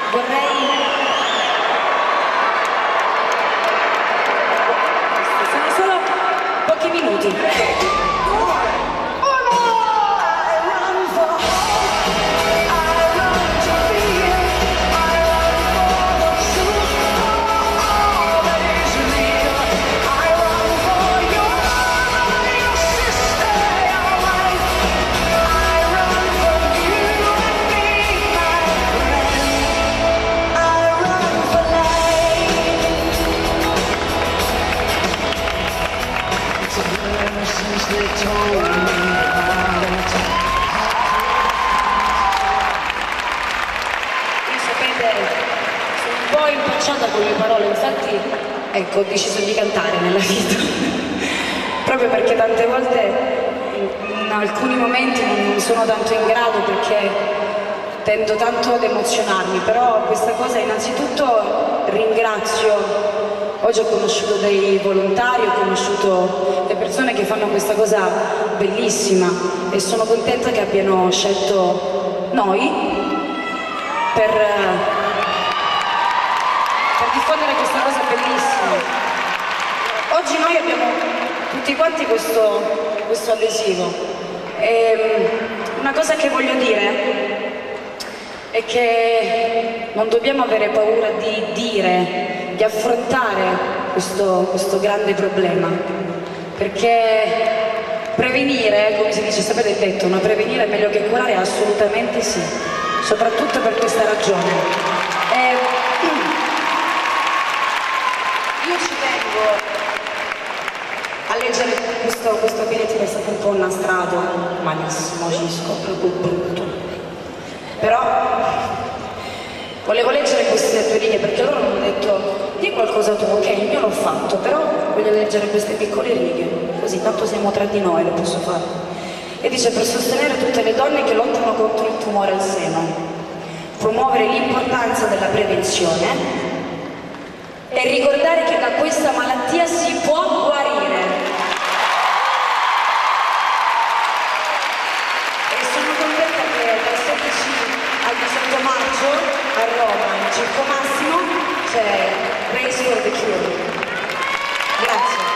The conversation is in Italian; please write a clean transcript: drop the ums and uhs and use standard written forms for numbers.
vorrei... Sono solo pochi minuti. Sono un po' impacciata con le parole, infatti ecco, ho deciso di cantare nella vita proprio perché tante volte in alcuni momenti non sono tanto in grado perché tendo tanto ad emozionarmi, però questa cosa innanzitutto ringrazio. Oggi ho conosciuto dei volontari, ho conosciuto le persone che fanno questa cosa bellissima e sono contenta che abbiano scelto noi per diffondere questa cosa bellissima. Oggi noi abbiamo tutti quanti questo adesivo e una cosa che voglio dire è che non dobbiamo avere paura di dire, di affrontare questo grande problema, perché prevenire, come si dice, sapete il detto, no? Prevenire è meglio che curare, assolutamente sì, soprattutto per questa ragione. Io ci tengo a leggere questo bigliettino, è stato un po' nastrato, malissimo, cisco, proprio brutto, però volevo leggere queste due linee perché loro mi hanno detto di qualcosa tu, ok, io l'ho fatto, però voglio leggere queste piccole righe, così tanto siamo tra di noi, lo posso fare. E dice: per sostenere tutte le donne che lottano contro il tumore al seno, promuovere l'importanza della prevenzione e ricordare che da questa malattia si può guarire. E sono contenta che dal 16 al 18 maggio a Roma, in Circo Massimo, c'è Race for the Cure. Grazie.